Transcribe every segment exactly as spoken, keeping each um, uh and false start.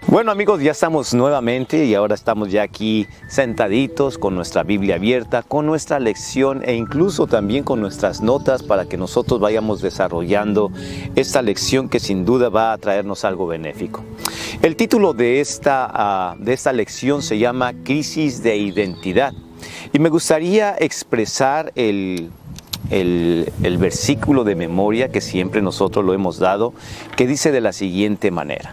Bueno amigos, ya estamos nuevamente y ahora estamos ya aquí sentaditos con nuestra Biblia abierta, con nuestra lección e incluso también con nuestras notas para que nosotros vayamos desarrollando esta lección que sin duda va a traernos algo benéfico. El título de esta, uh, de esta lección se llama Crisis de Identidad y me gustaría expresar el... El, el versículo de memoria que siempre nosotros lo hemos dado, que dice de la siguiente manera: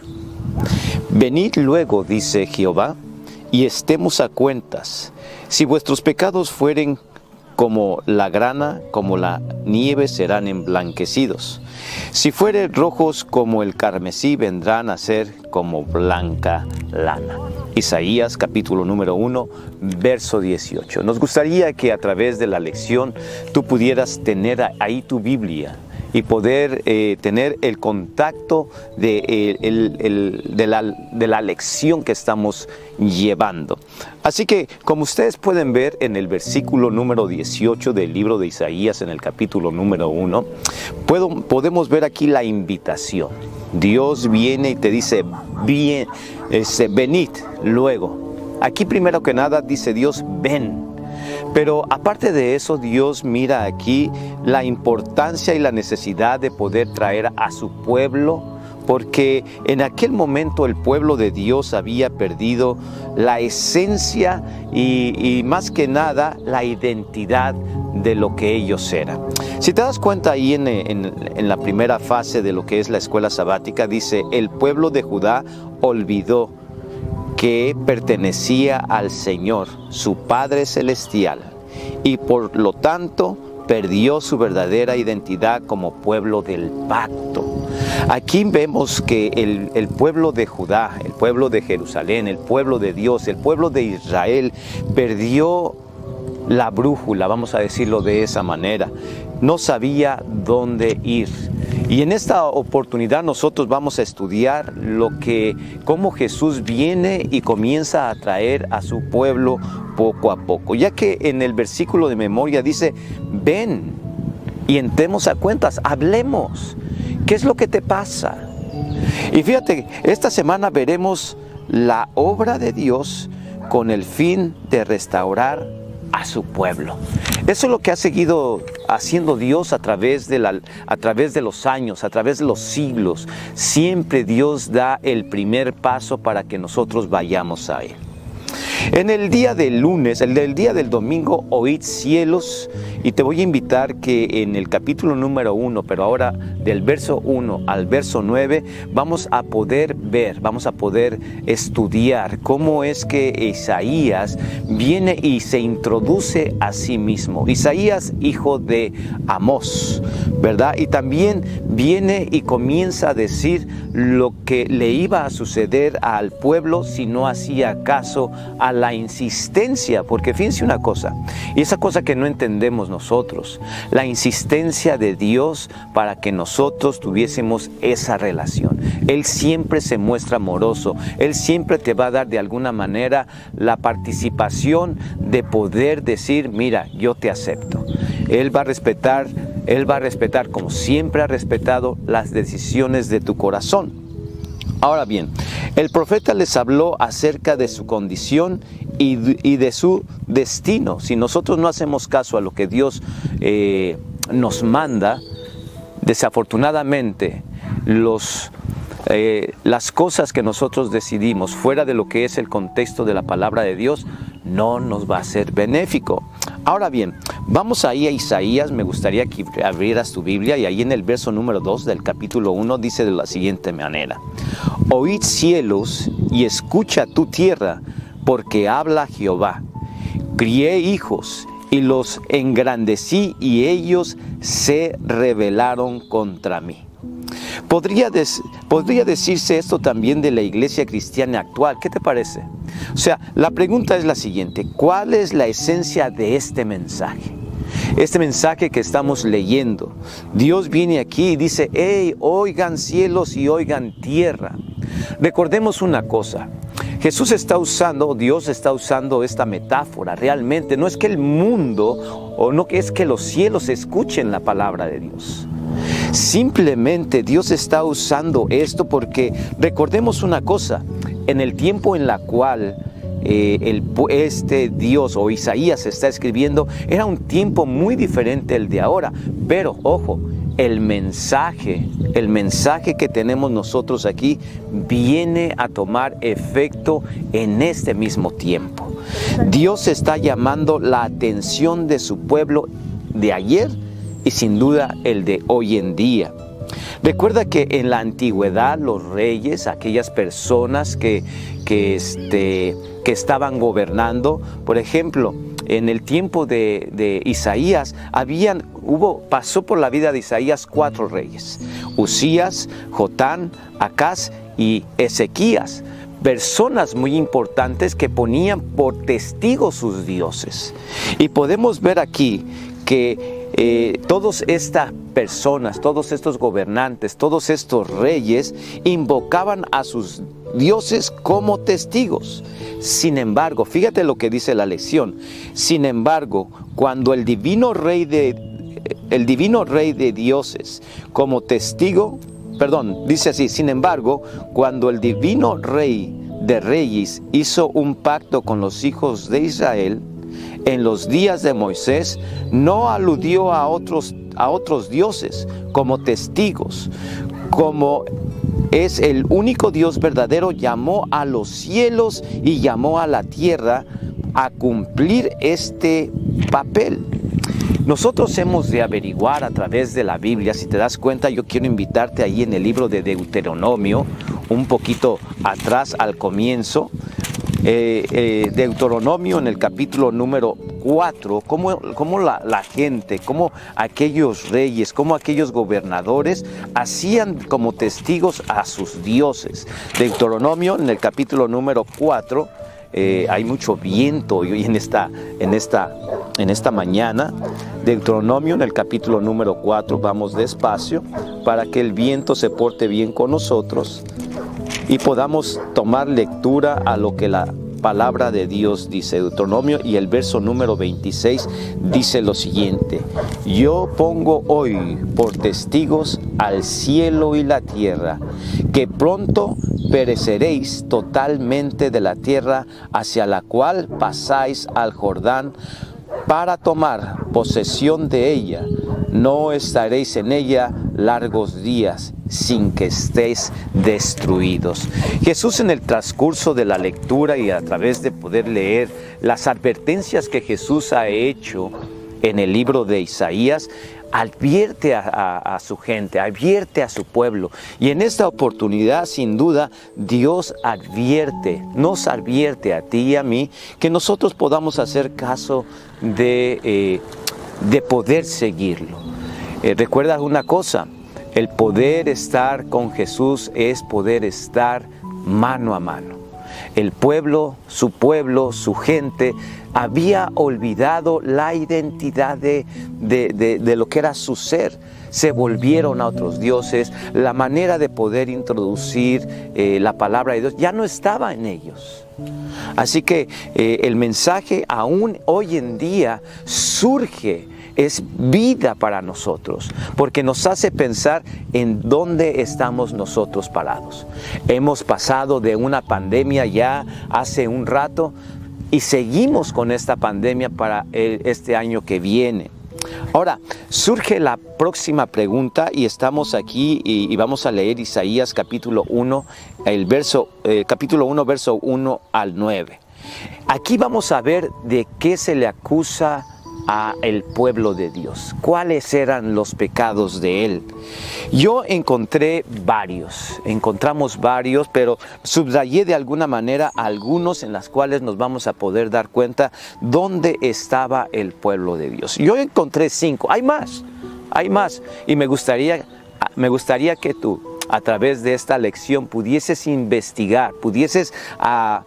Venid luego, dice Jehová, y estemos a cuentas. Si vuestros pecados fueren como la grana, como la nieve, serán emblanquecidos. Si fueren rojos como el carmesí, vendrán a ser como blanca lana. Isaías capítulo número uno, verso dieciocho. Nos gustaría que a través de la lección tú pudieras tener ahí tu Biblia y poder eh, tener el contacto de, eh, el, el, de, la, de la lección que estamos llevando. Así que, como ustedes pueden ver en el versículo número dieciocho del libro de Isaías, en el capítulo número uno, puedo, podemos ver aquí la invitación. Dios viene y te dice, bien, este, venid luego. Aquí primero que nada dice Dios, ven. Pero aparte de eso, Dios mira aquí la importancia y la necesidad de poder traer a su pueblo, porque en aquel momento el pueblo de Dios había perdido la esencia y, y más que nada la identidad de lo que ellos eran. Si te das cuenta ahí en, en, en la primera fase de lo que es la escuela sabática, dice, el pueblo de Judá olvidó que pertenecía al Señor, su Padre Celestial, y por lo tanto perdió su verdadera identidad como pueblo del pacto. Aquí vemos que el, el pueblo de Judá, el pueblo de Jerusalén, el pueblo de Dios, el pueblo de Israel, perdió la brújula, vamos a decirlo de esa manera. No sabía dónde ir. Y en esta oportunidad nosotros vamos a estudiar lo que, cómo Jesús viene y comienza a traer a su pueblo poco a poco. Ya que en el versículo de memoria dice, ven y entremos a cuentas, hablemos. ¿Qué es lo que te pasa? Y fíjate, esta semana veremos la obra de Dios con el fin de restaurar a su pueblo. Eso es lo que ha seguido haciendo Dios a través de la, a través de los años, a través de los siglos. Siempre Dios da el primer paso para que nosotros vayamos a Él. En el día del lunes, el del día del domingo, oíd cielos, y te voy a invitar que en el capítulo número uno, pero ahora del verso uno al verso nueve, vamos a poder ver, vamos a poder estudiar cómo es que Isaías viene y se introduce a sí mismo. Isaías, hijo de Amós, ¿verdad? Y también viene y comienza a decir lo que le iba a suceder al pueblo si no hacía caso a la insistencia, porque fíjense una cosa, y esa cosa que no entendemos nosotros, la insistencia de Dios para que nosotros tuviésemos esa relación. Él siempre se muestra amoroso, Él siempre te va a dar de alguna manera la participación de poder decir, mira, yo te acepto. Él va a respetar, Él va a respetar como siempre ha respetado las decisiones de tu corazón. Ahora bien, el profeta les habló acerca de su condición y, y de su destino. Si nosotros no hacemos caso a lo que Dios eh, nos manda, desafortunadamente los, eh, las cosas que nosotros decidimos fuera de lo que es el contexto de la palabra de Dios no nos va a ser benéfico. Ahora bien, vamos ahí a Isaías, me gustaría que abrieras tu Biblia y ahí en el verso número dos del capítulo uno dice de la siguiente manera: Oíd cielos y escucha tu tierra, porque habla Jehová. Crié hijos y los engrandecí y ellos se rebelaron contra mí. Podría, des, podría decirse esto también de la iglesia cristiana actual. ¿Qué te parece? O sea, la pregunta es la siguiente: ¿cuál es la esencia de este mensaje? Este mensaje que estamos leyendo. Dios viene aquí y dice, hey, oigan cielos y oigan tierra. Recordemos una cosa. Jesús está usando, Dios está usando esta metáfora. Realmente no es que el mundo o no es que los cielos escuchen la palabra de Dios, Simplemente Dios está usando esto porque recordemos una cosa, en el tiempo en la cual eh, el, este Dios o Isaías está escribiendo, era un tiempo muy diferente al de ahora, pero ojo, el mensaje, el mensaje que tenemos nosotros aquí viene a tomar efecto en este mismo tiempo. Dios está llamando la atención de su pueblo de ayer y sin duda el de hoy en día. Recuerda que en la antigüedad los reyes, aquellas personas que, que, este, que estaban gobernando, por ejemplo, en el tiempo de, de Isaías, habían, hubo, pasó por la vida de Isaías cuatro reyes: Usías, Jotán, Acaz y Ezequías. Personas muy importantes que ponían por testigos sus dioses. Y podemos ver aquí que eh, todas estas personas, todos estos gobernantes, todos estos reyes invocaban a sus dioses como testigos. Sin embargo, fíjate lo que dice la lección. Sin embargo, cuando el divino rey de, el divino rey de dioses como testigo, perdón, dice así, sin embargo, cuando el divino rey de reyes hizo un pacto con los hijos de Israel, en los días de Moisés, no aludió a otros, a otros dioses como testigos. Como es el único Dios verdadero, llamó a los cielos y llamó a la tierra a cumplir este papel. Nosotros hemos de averiguar a través de la Biblia. Si te das cuenta, yo quiero invitarte ahí en el libro de Deuteronomio, un poquito atrás al comienzo. Eh, eh, Deuteronomio en el capítulo número cuatro, cómo, cómo la, la gente, cómo aquellos reyes, cómo aquellos gobernadores hacían como testigos a sus dioses. Deuteronomio en el capítulo número cuatro, eh, hay mucho viento y en esta, en, esta, en esta mañana. Deuteronomio en el capítulo número cuatro, vamos despacio para que el viento se porte bien con nosotros y podamos tomar lectura a lo que la palabra de Dios dice. Deuteronomio, y el verso número veintiséis dice lo siguiente: yo pongo hoy por testigos al cielo y la tierra, que pronto pereceréis totalmente de la tierra hacia la cual pasáis al Jordán para tomar posesión de ella. No estaréis en ella largos días sin que estéis destruidos. Jesús, en el transcurso de la lectura y a través de poder leer las advertencias que Jesús ha hecho en el libro de Isaías, advierte a, a, a su gente, advierte a su pueblo. Y en esta oportunidad, sin duda, Dios advierte, nos advierte a ti y a mí, que nosotros podamos hacer caso de, eh, de poder seguirlo. Eh, recuerda una cosa, el poder estar con Jesús es poder estar mano a mano. El pueblo, su pueblo, su gente, había olvidado la identidad de, de, de, de lo que era su ser. Se volvieron a otros dioses. La manera de poder introducir eh, la palabra de Dios ya no estaba en ellos. Así que eh, el mensaje aún hoy en día surge, es vida para nosotros, porque nos hace pensar en dónde estamos nosotros parados. Hemos pasado de una pandemia ya hace un rato y seguimos con esta pandemia para el, este año que viene. Ahora, surge la próxima pregunta y estamos aquí y, y vamos a leer Isaías capítulo uno, el verso, eh, capítulo uno, verso uno al nueve. Aquí vamos a ver de qué se le acusa a el pueblo de Dios, cuáles eran los pecados de él. Yo encontré varios, encontramos varios, pero subrayé de alguna manera algunos en las cuales nos vamos a poder dar cuenta dónde estaba el pueblo de Dios. Yo encontré cinco, hay más, hay más, y me gustaría, me gustaría que tú, a través de esta lección, pudieses investigar, pudieses a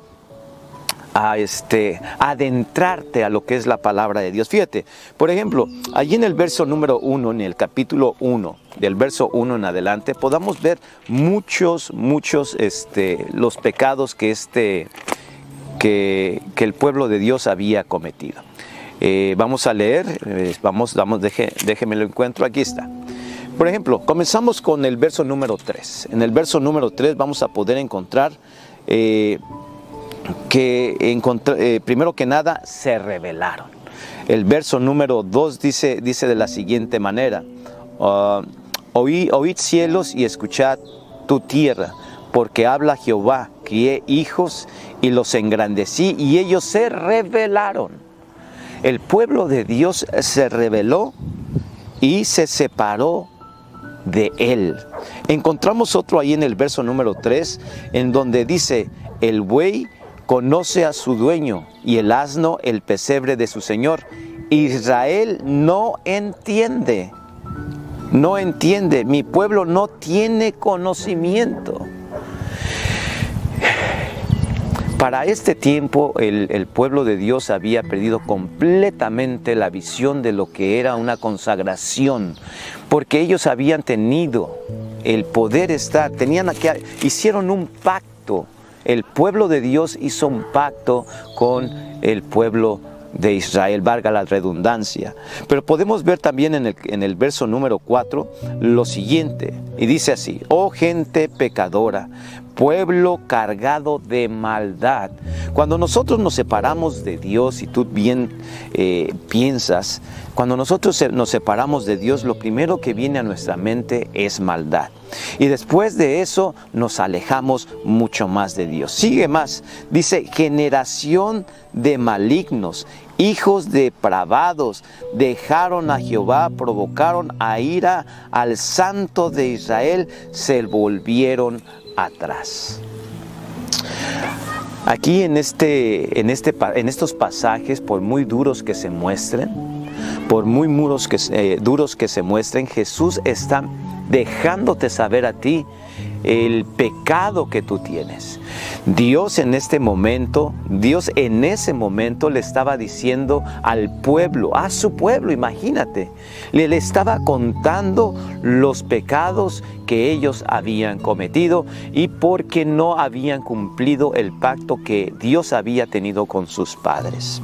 A este, adentrarte a lo que es la palabra de Dios. Fíjate, por ejemplo, allí en el verso número uno, en el capítulo uno, del verso uno en adelante, podamos ver muchos, muchos, este, los pecados que, este, que, que el pueblo de Dios había cometido. Eh, vamos a leer, eh, vamos, vamos, deje, déjeme lo encuentro, aquí está. Por ejemplo, comenzamos con el verso número tres. En el verso número tres vamos a poder encontrar eh, que, encontra, eh, primero que nada, se rebelaron. El verso número dos dice, dice de la siguiente manera: uh, oí, oíd cielos y escuchad tu tierra, porque habla Jehová, crié hijos y los engrandecí, y ellos se rebelaron. El pueblo de Dios se rebeló y se separó de él. Encontramos otro ahí en el verso número tres, en donde dice: el buey conoce a su dueño y el asno el pesebre de su señor. Israel no entiende, no entiende, mi pueblo no tiene conocimiento. Para este tiempo el, el pueblo de Dios había perdido completamente la visión de lo que era una consagración, porque ellos habían tenido el poder estar, tenían que, hicieron un pacto. El pueblo de Dios hizo un pacto con el pueblo de Israel, valga la redundancia. Pero podemos ver también en el, en el verso número cuatro lo siguiente, y dice así: oh gente pecadora, pueblo cargado de maldad. Cuando nosotros nos separamos de Dios, y tú bien eh, piensas, cuando nosotros nos separamos de Dios, lo primero que viene a nuestra mente es maldad. Y después de eso nos alejamos mucho más de Dios. Sigue más, dice: generación de malignos, hijos depravados, dejaron a Jehová, provocaron a ira al Santo de Israel, se volvieron atrás. Aquí en, este, en, este, en estos pasajes, por muy duros que se muestren, por muy muros que, eh, duros que se muestren, Jesús está dejándote saber a ti el pecado que tú tienes. Dios en este momento, Dios en ese momento le estaba diciendo al pueblo, a su pueblo, imagínate, le, le estaba contando los pecados que ellos habían cometido y porque no habían cumplido el pacto que Dios había tenido con sus padres.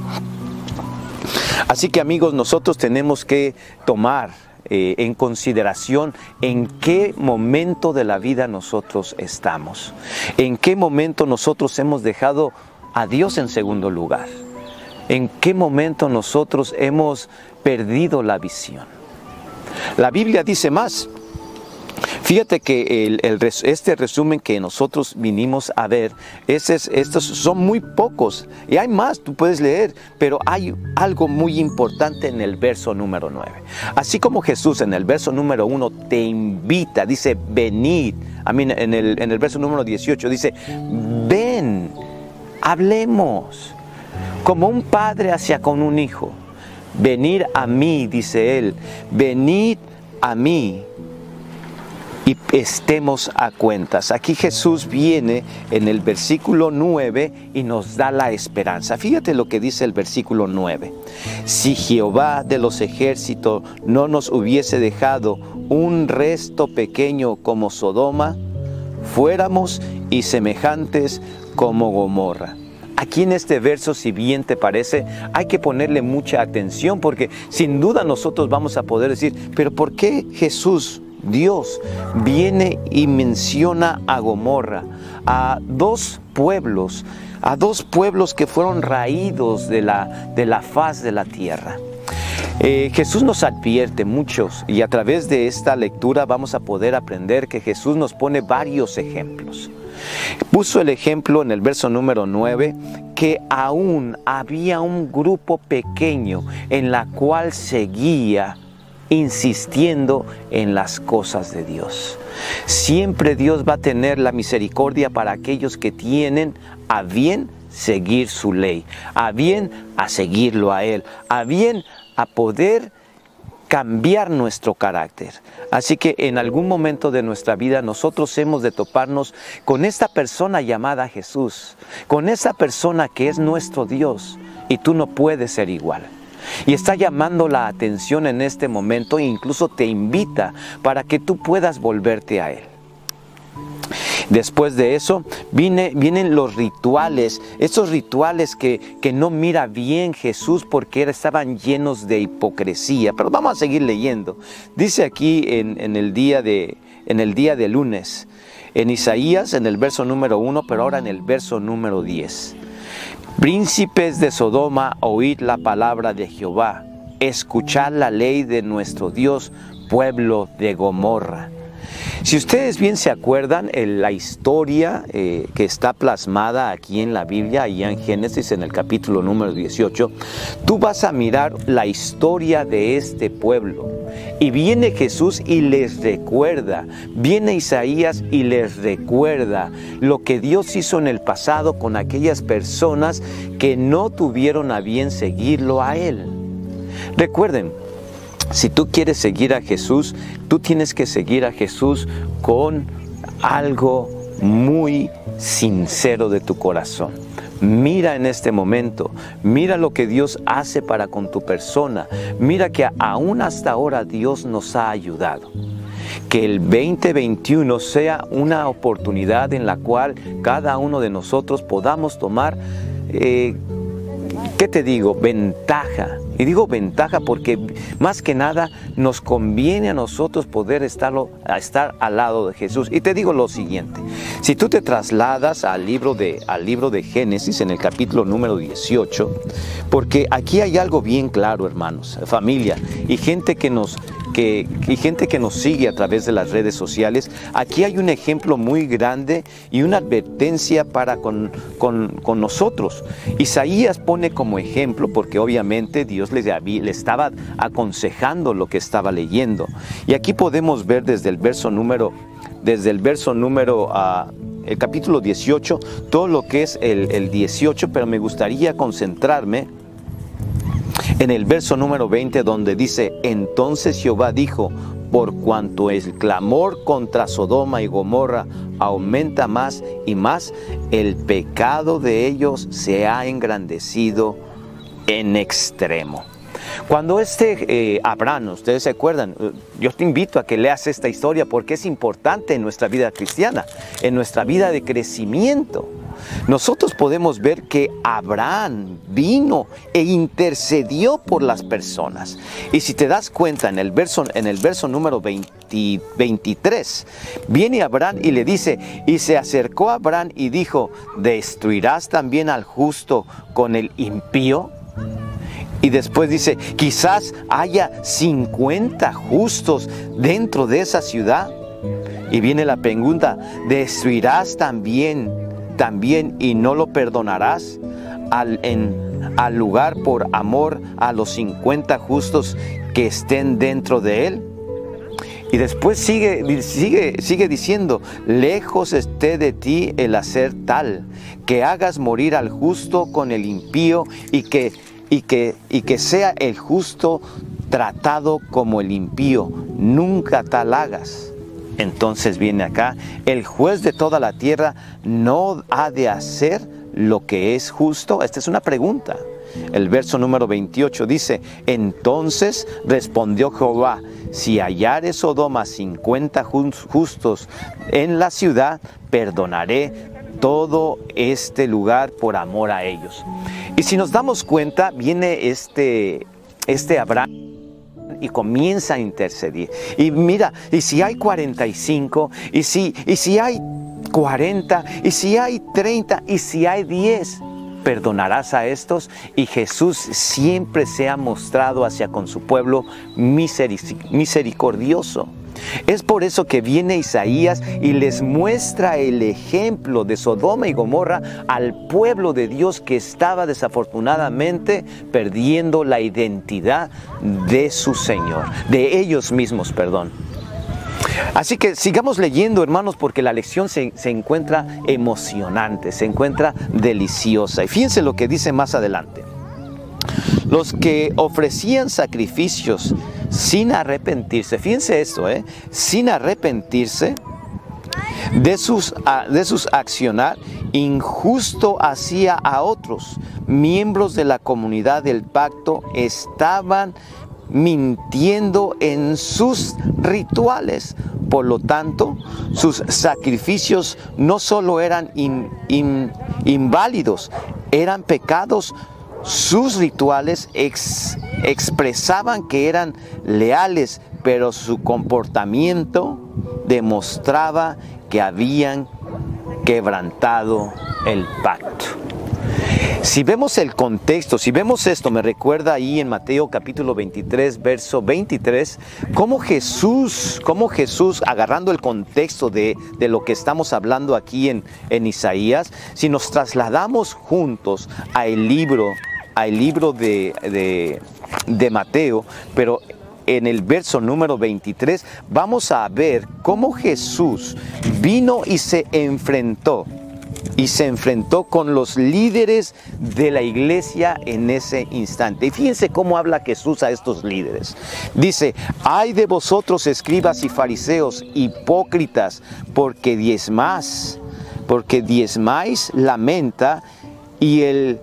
Así que, amigos, nosotros tenemos que tomar Eh, en consideración en qué momento de la vida nosotros estamos, en qué momento nosotros hemos dejado a Dios en segundo lugar, en qué momento nosotros hemos perdido la visión. La Biblia dice más. Fíjate que el, el, este resumen que nosotros vinimos a ver, ese es, estos son muy pocos, y hay más, tú puedes leer, pero hay algo muy importante en el verso número nueve. Así como Jesús en el verso número uno te invita, dice venid, a mí en el, en el verso número dieciocho dice ven, hablemos, como un padre hacia con un hijo. Venid a mí, dice él, venid a mí y estemos a cuentas. Aquí Jesús viene en el versículo nueve y nos da la esperanza. Fíjate lo que dice el versículo nueve. Si Jehová de los ejércitos no nos hubiese dejado un resto pequeño como Sodoma, fuéramos y semejantes como Gomorra. Aquí en este verso, si bien te parece, hay que ponerle mucha atención, porque sin duda nosotros vamos a poder decir, pero ¿por qué Jesús, Dios, viene y menciona a Gomorra, a dos pueblos, a dos pueblos que fueron raídos de la, de la faz de la tierra? Eh, Jesús nos advierte muchos, y a través de esta lectura vamos a poder aprender que Jesús nos pone varios ejemplos. Puso el ejemplo en el verso número nueve que aún había un grupo pequeño en la cual seguía insistiendo en las cosas de Dios. Siempre Dios va a tener la misericordia para aquellos que tienen a bien seguir su ley, a bien a seguirlo a Él, a bien a poder cambiar nuestro carácter. Así que en algún momento de nuestra vida nosotros hemos de toparnos con esta persona llamada Jesús, con esa persona que es nuestro Dios, y tú no puedes ser igual. Y está llamando la atención en este momento e incluso te invita para que tú puedas volverte a Él. Después de eso viene, vienen los rituales, esos rituales que, que no mira bien Jesús porque estaban llenos de hipocresía. Pero vamos a seguir leyendo. Dice aquí en, en, el, día de, en el día de lunes, en Isaías, en el verso número uno, pero ahora en el verso número diez. Príncipes de Sodoma, oíd la palabra de Jehová, escuchad la ley de nuestro Dios, pueblo de Gomorra. Si ustedes bien se acuerdan, en la historia eh, que está plasmada aquí en la Biblia, allá en Génesis, en el capítulo número dieciocho, tú vas a mirar la historia de este pueblo. Y viene Jesús y les recuerda, viene Isaías y les recuerda lo que Dios hizo en el pasado con aquellas personas que no tuvieron a bien seguirlo a Él. Recuerden, si tú quieres seguir a Jesús, tú tienes que seguir a Jesús con algo muy sincero de tu corazón. Mira en este momento, mira lo que Dios hace para con tu persona. Mira que aún hasta ahora Dios nos ha ayudado. Que el veinte veintiuno sea una oportunidad en la cual cada uno de nosotros podamos tomar, eh, ¿qué te digo? Ventaja. Y digo ventaja porque más que nada nos conviene a nosotros poder estarlo, a estar al lado de Jesús. Y te digo lo siguiente, si tú te trasladas al libro, de, al libro de Génesis en el capítulo número dieciocho, porque aquí hay algo bien claro, hermanos, familia y gente que nos... Que, y gente que nos sigue a través de las redes sociales, aquí hay un ejemplo muy grande y una advertencia para con, con, con nosotros. Isaías pone como ejemplo, porque obviamente Dios le, le estaba aconsejando lo que estaba leyendo. Y aquí podemos ver desde el verso número, desde el verso número, uh, el capítulo dieciocho, todo lo que es el, el dieciocho, pero me gustaría concentrarme en el verso número veinte, donde dice: entonces Jehová dijo, por cuanto el clamor contra Sodoma y Gomorra aumenta más y más, el pecado de ellos se ha engrandecido en extremo. Cuando este eh, Abraham, ustedes se acuerdan, yo te invito a que leas esta historia porque es importante en nuestra vida cristiana, en nuestra vida de crecimiento. Nosotros podemos ver que Abraham vino e intercedió por las personas. Y si te das cuenta, en el verso, en el verso número veinte, veintitrés, viene Abraham y le dice, y se acercó a Abraham y dijo, ¿destruirás también al justo con el impío? Y después dice, quizás haya cincuenta justos dentro de esa ciudad. Y viene la pregunta, ¿destruirás también, también y no lo perdonarás al, en, al lugar por amor a los cincuenta justos que estén dentro de él? Y después sigue, sigue, sigue diciendo, lejos esté de ti el hacer tal, que hagas morir al justo con el impío y que Y que, y que sea el justo tratado como el impío, nunca tal hagas. Entonces viene acá, el juez de toda la tierra no ha de hacer lo que es justo. Esta es una pregunta. El verso número veintiocho dice, entonces respondió Jehová, si hallare Sodoma cincuenta justos en la ciudad, perdonaré todo este lugar por amor a ellos. Y si nos damos cuenta, viene este, este Abraham y comienza a intercedir. Y mira, y si hay cuarenta y cinco, y si, y si hay cuarenta, y si hay treinta, y si hay diez, perdonarás a estos. Y Jesús siempre se ha mostrado hacia con su pueblo misericordioso. Es por eso que viene Isaías y les muestra el ejemplo de Sodoma y Gomorra al pueblo de Dios que estaba desafortunadamente perdiendo la identidad de su Señor, de ellos mismos, perdón. Así que sigamos leyendo, hermanos, porque la lección se, se encuentra emocionante, se encuentra deliciosa. Y fíjense lo que dice más adelante. Los que ofrecían sacrificios sin arrepentirse, fíjense esto, ¿eh? sin arrepentirse de sus, de sus accionar, injusto hacía a otros, miembros de la comunidad del pacto, estaban mintiendo en sus rituales. Por lo tanto, sus sacrificios no solo eran in, in, inválidos, eran pecados. Sus rituales ex, expresaban que eran leales, pero su comportamiento demostraba que habían quebrantado el pacto. Si vemos el contexto, si vemos esto, me recuerda ahí en Mateo capítulo veintitrés, verso veintitrés, cómo Jesús, cómo Jesús, agarrando el contexto de, de lo que estamos hablando aquí en, en Isaías, si nos trasladamos juntos al libro, al libro de, de, de Mateo, pero en el verso número veintitrés, vamos a ver cómo Jesús vino y se enfrentó. Y se enfrentó con los líderes de la iglesia en ese instante. Y fíjense cómo habla Jesús a estos líderes. Dice: ay de vosotros, escribas y fariseos, hipócritas, porque diezmáis, porque diezmáis la menta y el,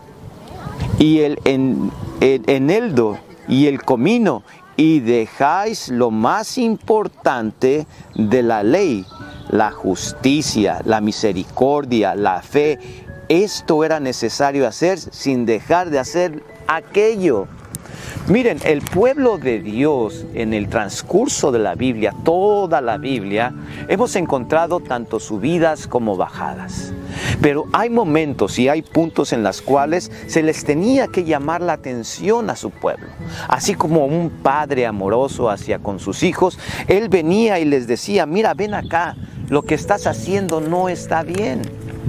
y el en, en, eneldo y el comino, y dejáis lo más importante de la ley, la justicia, la misericordia, la fe. Esto era necesario hacer sin dejar de hacer aquello. Miren, el pueblo de Dios en el transcurso de la Biblia, toda la Biblia, hemos encontrado tanto subidas como bajadas. Pero hay momentos y hay puntos en los cuales se les tenía que llamar la atención a su pueblo. Así como un padre amoroso hacia con sus hijos, él venía y les decía: mira, ven acá, lo que estás haciendo no está bien.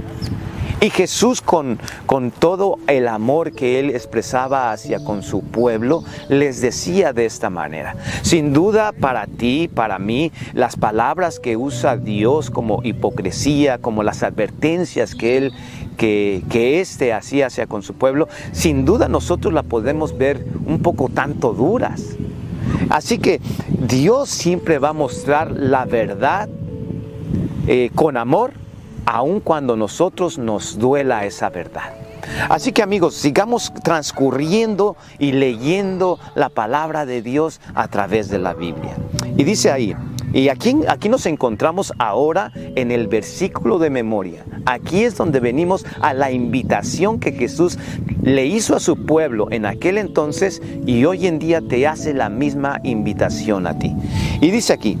Y Jesús, con, con todo el amor que Él expresaba hacia con su pueblo, les decía de esta manera. Sin duda, para ti, para mí, las palabras que usa Dios como hipocresía, como las advertencias que Él, que, que éste hacía hacia con su pueblo, sin duda nosotros las podemos ver un poco tanto duras. Así que Dios siempre va a mostrar la verdad eh, con amor, aun cuando nosotros nos duela esa verdad. Así que, amigos, sigamos transcurriendo y leyendo la palabra de Dios a través de la Biblia. Y dice ahí, y aquí, aquí nos encontramos ahora en el versículo de memoria. Aquí es donde venimos a la invitación que Jesús le hizo a su pueblo en aquel entonces, y hoy en día te hace la misma invitación a ti. Y dice aquí: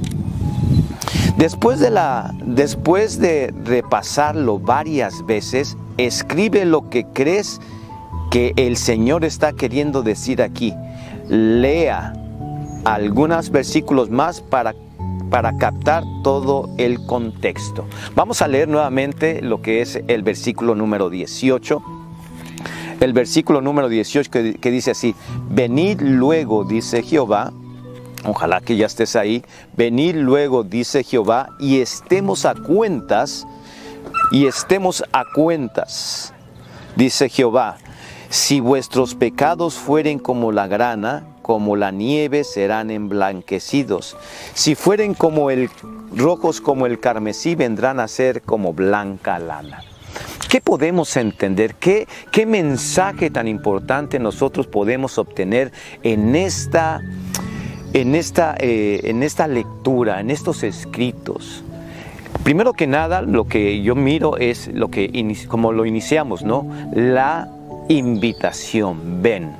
Después de, la, después de repasarlo varias veces, escribe lo que crees que el Señor está queriendo decir aquí. Lea algunos versículos más para, para captar todo el contexto. Vamos a leer nuevamente lo que es el versículo número dieciocho. El versículo número dieciocho que, que dice así: venid luego, dice Jehová. Ojalá que ya estés ahí. Venid luego, dice Jehová, y estemos a cuentas, y estemos a cuentas, dice Jehová. Si vuestros pecados fueren como la grana, como la nieve serán emblanquecidos. Si fueren como el, rojos como el carmesí, vendrán a ser como blanca lana. ¿Qué podemos entender? ¿Qué, qué mensaje tan importante nosotros podemos obtener en esta En esta, eh, en esta lectura, en estos escritos? Primero que nada, lo que yo miro es lo que, como lo iniciamos, ¿no? La invitación. Ven.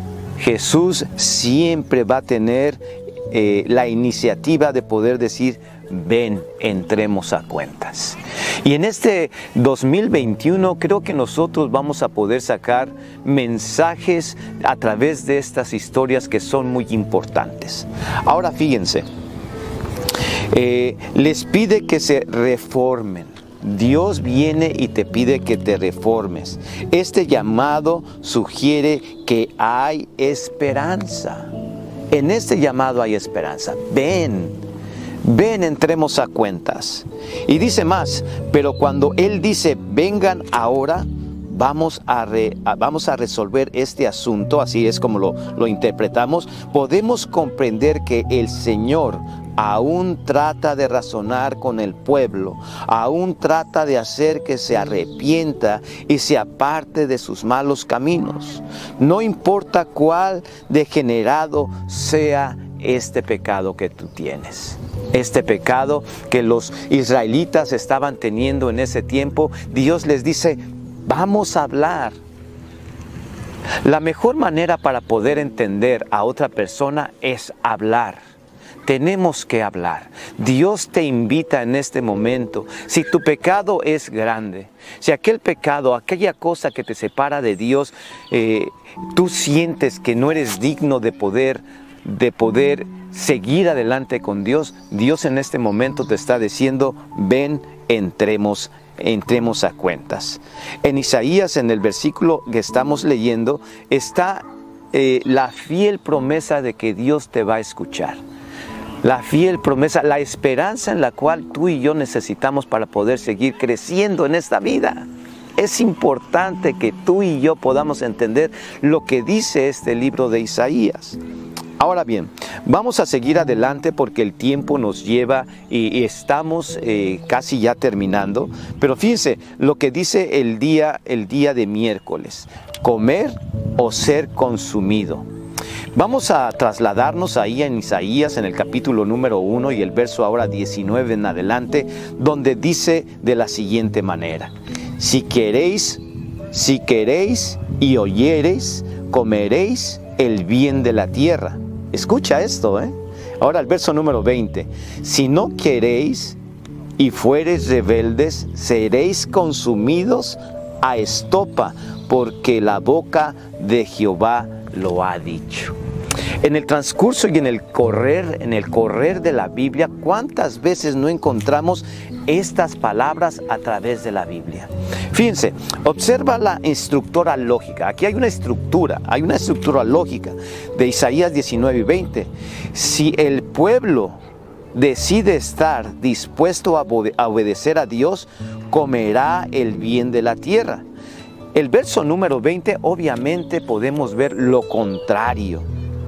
Jesús siempre va a tener eh, la iniciativa de poder decir: ven, entremos a cuentas. Y en este dos mil veintiuno creo que nosotros vamos a poder sacar mensajes a través de estas historias que son muy importantes. Ahora fíjense, eh, les pide que se reformen. Dios viene y te pide que te reformes. Este llamado sugiere que hay esperanza. En este llamado hay esperanza. Ven. Ven, entremos a cuentas. Y dice más: pero cuando Él dice vengan ahora, vamos a, re, a, vamos a resolver este asunto, así es como lo, lo interpretamos, podemos comprender que el Señor aún trata de razonar con el pueblo, aún trata de hacer que se arrepienta y se aparte de sus malos caminos. No importa cuál degenerado sea este pecado que tú tienes. Este pecado que los israelitas estaban teniendo en ese tiempo, Dios les dice, vamos a hablar. La mejor manera para poder entender a otra persona es hablar. Tenemos que hablar. Dios te invita en este momento. Si tu pecado es grande, si aquel pecado, aquella cosa que te separa de Dios, eh, tú sientes que no eres digno de poder, de poder seguir adelante con Dios, Dios en este momento te está diciendo, ven, entremos entremos a cuentas. En Isaías, en el versículo que estamos leyendo, está eh, la fiel promesa de que Dios te va a escuchar. La fiel promesa, la esperanza en la cual tú y yo necesitamos para poder seguir creciendo en esta vida. Es importante que tú y yo podamos entender lo que dice este libro de Isaías. Ahora bien, vamos a seguir adelante porque el tiempo nos lleva y, y estamos eh, casi ya terminando. Pero fíjense lo que dice el día, el día de miércoles: comer o ser consumido. Vamos a trasladarnos ahí en Isaías, en el capítulo número uno y el verso ahora diecinueve en adelante, donde dice de la siguiente manera: si queréis, si queréis y oyereis, comeréis el bien de la tierra. Escucha esto, ¿eh? Ahora el verso número veinte. Si no queréis y fuereis rebeldes, seréis consumidos a estopa, porque la boca de Jehová lo ha dicho. En el transcurso y en el correr, en el correr de la Biblia, ¿cuántas veces no encontramos estas palabras a través de la Biblia? Fíjense, observa la instructora lógica. Aquí hay una estructura, hay una estructura lógica de Isaías diecinueve y veinte. Si el pueblo decide estar dispuesto a obedecer a Dios, comerá el bien de la tierra. El verso número veinte, obviamente podemos ver lo contrario.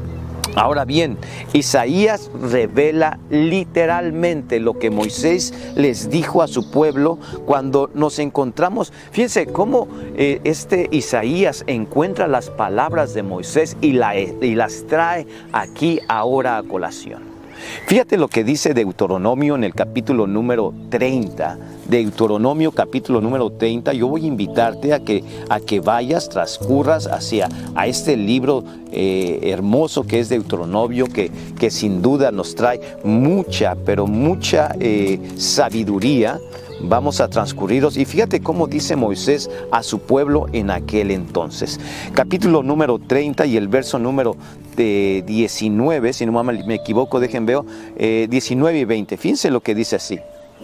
Ahora bien, Isaías revela literalmente lo que Moisés les dijo a su pueblo cuando nos encontramos. Fíjense cómo eh, este Isaías encuentra las palabras de Moisés y, la, y las trae aquí ahora a colación. Fíjate lo que dice Deuteronomio en el capítulo número treinta. Deuteronomio capítulo número treinta. Yo voy a invitarte a que, a que vayas, transcurras hacia a este libro eh, hermoso que es Deuteronomio, que, que sin duda nos trae mucha, pero mucha eh, sabiduría. Vamos a transcurrirlos y fíjate cómo dice Moisés a su pueblo en aquel entonces. Capítulo número treinta y el verso número de diecinueve, si no me equivoco, dejen veo, eh, diecinueve y veinte. Fíjense lo que dice así.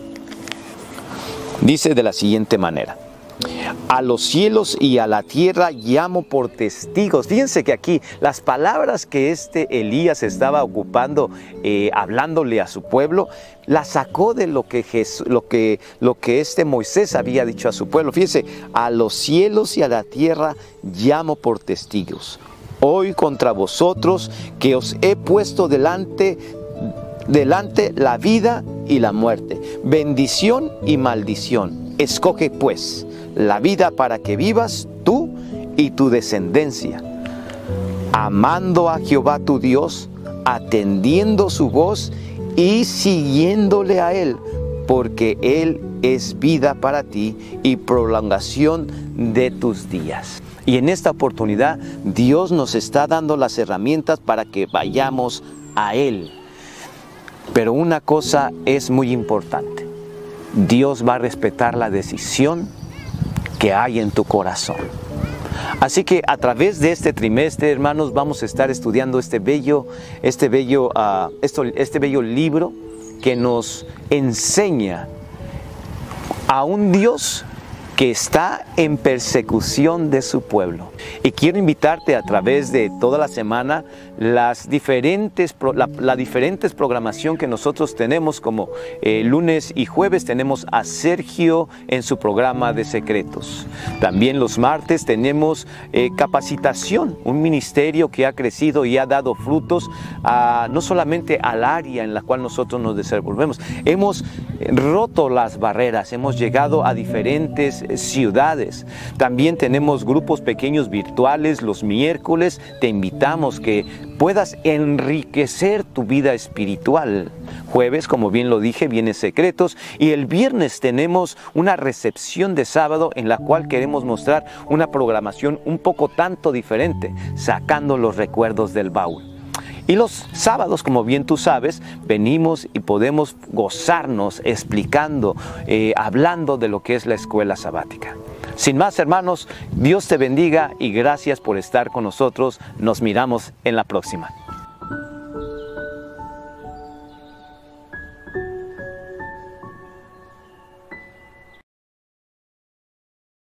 Dice de la siguiente manera: a los cielos y a la tierra llamo por testigos. Fíjense que aquí las palabras que este Elías estaba ocupando, eh, hablándole a su pueblo, las sacó de lo que, Jesús, lo, que, lo que este Moisés había dicho a su pueblo. Fíjense, a los cielos y a la tierra llamo por testigos. Hoy contra vosotros que os he puesto delante, delante la vida y la muerte, bendición y maldición. Escoge pues la vida para que vivas tú y tu descendencia, amando a Jehová tu Dios, atendiendo su voz y siguiéndole a Él, porque Él es vida para ti y prolongación de tus días. Y en esta oportunidad Dios nos está dando las herramientas para que vayamos a Él. Pero una cosa es muy importante: Dios va a respetar la decisión que hay en tu corazón. Así que a través de este trimestre, hermanos, vamos a estar estudiando este bello, este bello, uh, esto, este bello libro que nos enseña a un Dios que está en persecución de su pueblo. Y quiero invitarte a través de toda la semana, las diferentes, la, la diferentes programación que nosotros tenemos, como eh, lunes y jueves tenemos a Sergio en su programa de secretos. También los martes tenemos eh, capacitación, un ministerio que ha crecido y ha dado frutos a, no solamente al área en la cual nosotros nos desenvolvemos. Hemos roto las barreras, hemos llegado a diferentes ciudades. También tenemos grupos pequeños virtuales los miércoles. Te invitamos que puedas enriquecer tu vida espiritual. Jueves, como bien lo dije, viene secretos, y el viernes tenemos una recepción de sábado en la cual queremos mostrar una programación un poco tanto diferente, sacando los recuerdos del baúl. Y los sábados, como bien tú sabes, venimos y podemos gozarnos explicando, eh, hablando de lo que es la escuela sabática. Sin más, hermanos, Dios te bendiga y gracias por estar con nosotros. Nos miramos en la próxima.